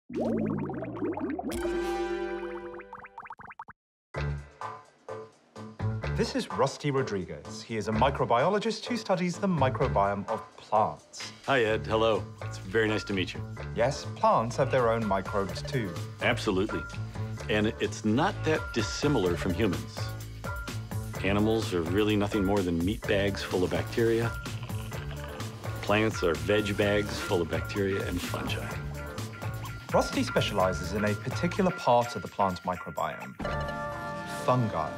This is Rusty Rodriguez. He is a microbiologist who studies the microbiome of plants. Hi, Ed. Hello. It's very nice to meet you. Yes, plants have their own microbes too. Absolutely. And it's not that dissimilar from humans. Animals are really nothing more than meat bags full of bacteria. Plants are veg bags full of bacteria and fungi. Rusty specializes in a particular part of the plant microbiome, fungi.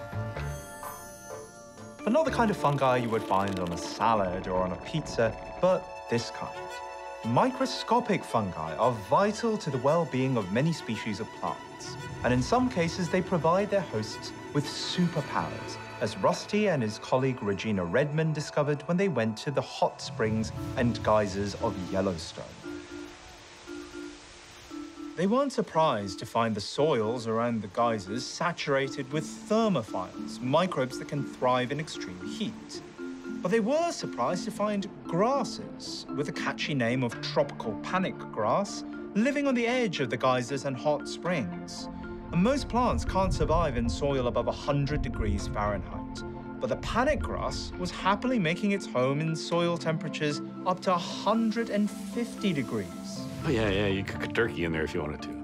But not the kind of fungi you would find on a salad or on a pizza, but this kind. Microscopic fungi are vital to the well-being of many species of plants, and in some cases they provide their hosts with superpowers, as Rusty and his colleague Regina Redmond discovered when they went to the hot springs and geysers of Yellowstone. They weren't surprised to find the soils around the geysers saturated with thermophiles, microbes that can thrive in extreme heat. But they were surprised to find grasses, with the catchy name of tropical panic grass, living on the edge of the geysers and hot springs. And most plants can't survive in soil above 100 degrees Fahrenheit. But the panic grass was happily making its home in soil temperatures up to 150 degrees. Oh, yeah, you could cook turkey in there if you wanted to.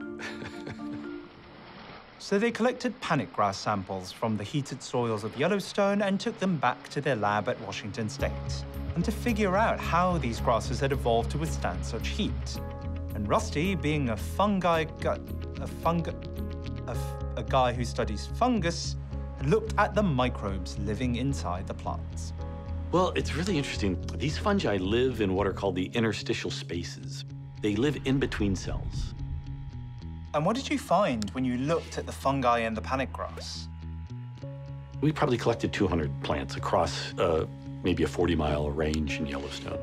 So they collected panic grass samples from the heated soils of Yellowstone and took them back to their lab at Washington State, and to figure out how these grasses had evolved to withstand such heat. And Rusty, being a guy who studies fungus, looked at the microbes living inside the plants. Well, it's really interesting. These fungi live in what are called the interstitial spaces. They live in between cells. And what did you find when you looked at the fungi and the panic grass? We probably collected 200 plants across maybe a 40-mile range in Yellowstone.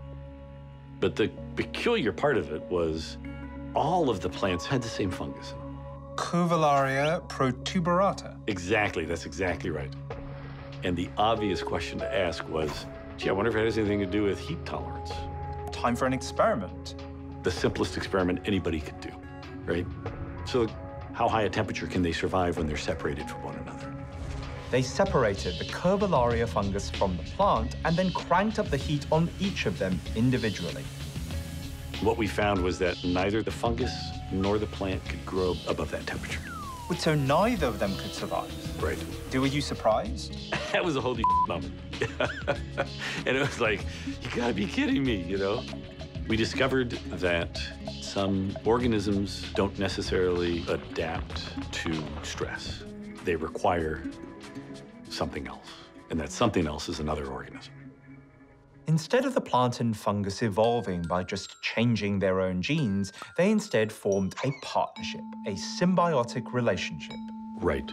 But the peculiar part of it was all of the plants had the same fungus in them. Curvularia Protuberata. Exactly, that's exactly right. And the obvious question to ask was, gee, I wonder if it has anything to do with heat tolerance. Time for an experiment. The simplest experiment anybody could do, right? So how high a temperature can they survive when they're separated from one another? They separated the Curvularia fungus from the plant and then cranked up the heat on each of them individually. What we found was that neither the fungus nor the plant could grow above that temperature. So neither of them could survive? Right. Were you surprised? That was a holy moment. And it was like, you gotta be kidding me, you know? We discovered that some organisms don't necessarily adapt to stress. They require something else, and that something else is another organism. Instead of the plant and fungus evolving by just changing their own genes, they instead formed a partnership, a symbiotic relationship. Right.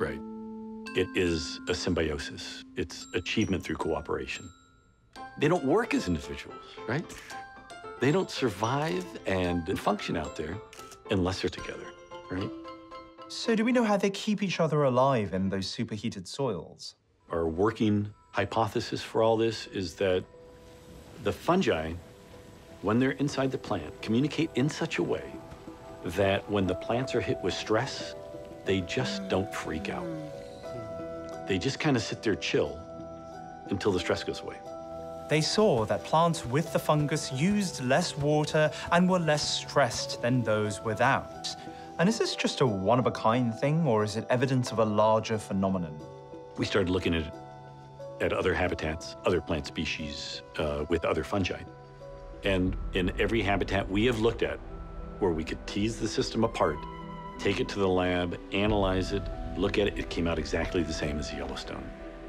It is a symbiosis. It's achievement through cooperation. They don't work as individuals, right? They don't survive and function out there unless they're together, right? So do we know how they keep each other alive in those superheated soils? Our working hypothesis for all this is that the fungi, when they're inside the plant, communicate in such a way that when the plants are hit with stress, they just don't freak out. They just kind of sit there chill until the stress goes away. They saw that plants with the fungus used less water and were less stressed than those without. And is this just a one-of-a-kind thing, or is it evidence of a larger phenomenon? We started looking at other habitats, other plant species with other fungi. And in every habitat we have looked at where we could tease the system apart, take it to the lab, analyze it, look at it, it came out exactly the same as Yellowstone.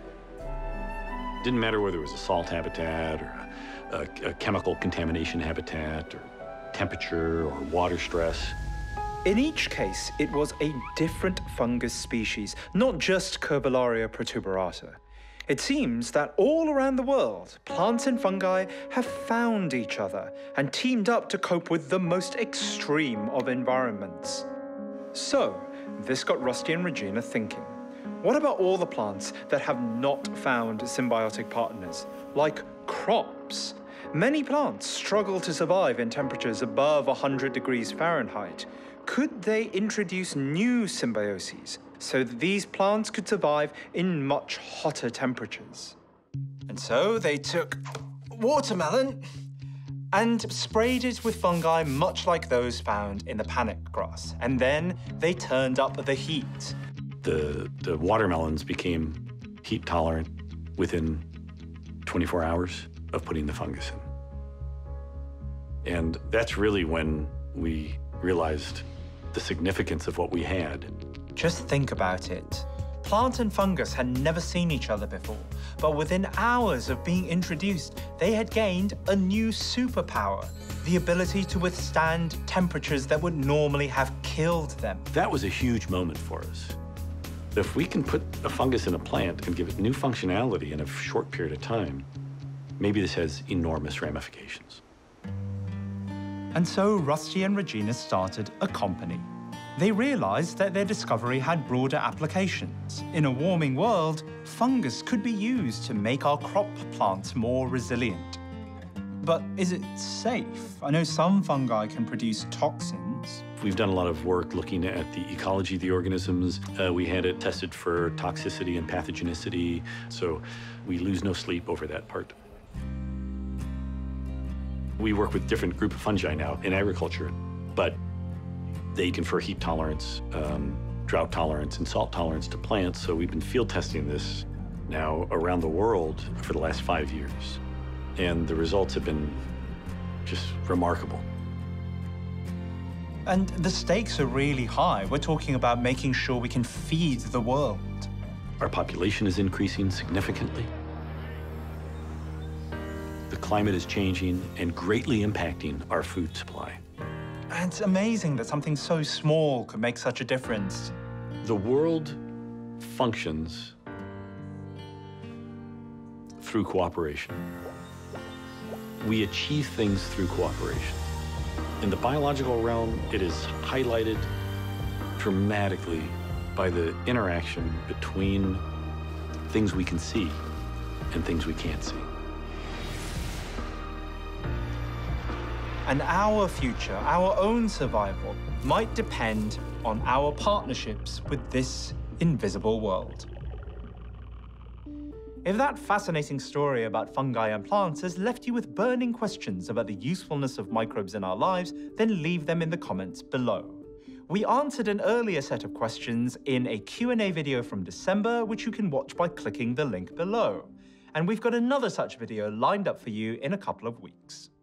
Didn't matter whether it was a salt habitat or a chemical contamination habitat or temperature or water stress. In each case, it was a different fungus species, not just Curvularia Protuberata. It seems that all around the world, plants and fungi have found each other and teamed up to cope with the most extreme of environments. So, this got Rusty and Regina thinking. What about all the plants that have not found symbiotic partners, like crops? Many plants struggle to survive in temperatures above 100 degrees Fahrenheit. Could they introduce new symbioses so that these plants could survive in much hotter temperatures? And so they took watermelon and sprayed it with fungi much like those found in the panic grass. And then they turned up the heat. The watermelons became heat tolerant within 24 hours of putting the fungus in. And that's really when we realized the significance of what we had. Just think about it. Plant and fungus had never seen each other before, but within hours of being introduced, they had gained a new superpower, the ability to withstand temperatures that would normally have killed them. That was a huge moment for us. If we can put a fungus in a plant and give it new functionality in a short period of time, maybe this has enormous ramifications. And so Rusty and Regina started a company. They realized that their discovery had broader applications. In a warming world, fungus could be used to make our crop plants more resilient. But is it safe? I know some fungi can produce toxins. We've done a lot of work looking at the ecology of the organisms. We had it tested for toxicity and pathogenicity, so we lose no sleep over that part. We work with different group of fungi now in agriculture, but they confer heat tolerance, drought tolerance, and salt tolerance to plants, so we've been field testing this now around the world for the last 5 years. And the results have been just remarkable. And the stakes are really high. We're talking about making sure we can feed the world. Our population is increasing significantly. The climate is changing and greatly impacting our food supply. And it's amazing that something so small could make such a difference. The world functions through cooperation. We achieve things through cooperation. In the biological realm, it is highlighted dramatically by the interaction between things we can see and things we can't see. And our future, our own survival, might depend on our partnerships with this invisible world. If that fascinating story about fungi and plants has left you with burning questions about the usefulness of microbes in our lives, then leave them in the comments below. We answered an earlier set of questions in a Q&A video from December, which you can watch by clicking the link below. And we've got another such video lined up for you in a couple of weeks.